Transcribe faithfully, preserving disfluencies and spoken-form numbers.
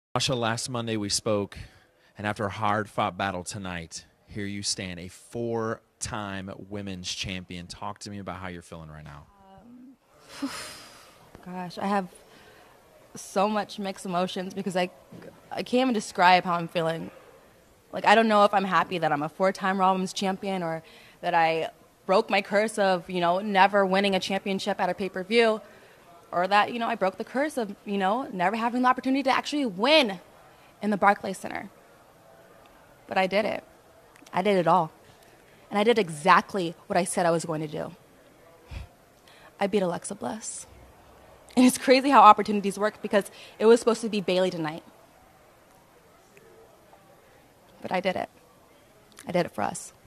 Sasha, last Monday we spoke, and after a hard-fought battle tonight, here you stand, a four-time women's champion. Talk to me about how you're feeling right now. Gosh, I have so much mixed emotions because I, I can't even describe how I'm feeling. Like, I don't know if I'm happy that I'm a four-time Raw Women's champion or that I broke my curse of, you know, never winning a championship at a pay-per-view, or that, you know, I broke the curse of, you know, never having the opportunity to actually win in the Barclays Center. But I did it. I did it all. And I did exactly what I said I was going to do. I beat Alexa Bliss. And it's crazy how opportunities work because it was supposed to be Bailey tonight. But I did it. I did it for us.